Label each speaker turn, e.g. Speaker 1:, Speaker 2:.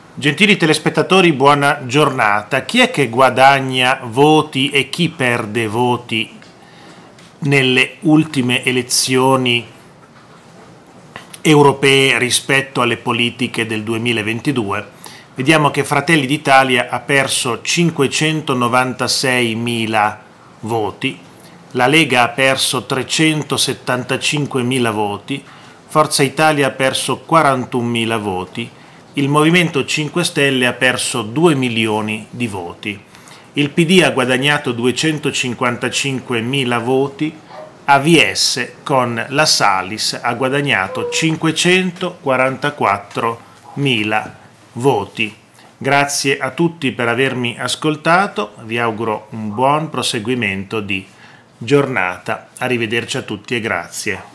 Speaker 1: Gentili telespettatori, buona giornata. Chi è che guadagna voti e chi perde voti nelle ultime elezioni europee rispetto alle politiche del 2022? Vediamo che Fratelli d'Italia ha perso 596.000 voti, la Lega ha perso 375.000 voti, Forza Italia ha perso 41.000 voti, il Movimento 5 Stelle ha perso 2 milioni di voti. Il PD ha guadagnato 255.000 voti, AVS con la Salis ha guadagnato 544.000 voti. Grazie a tutti per avermi ascoltato, vi auguro un buon proseguimento di giornata. Arrivederci a tutti e grazie.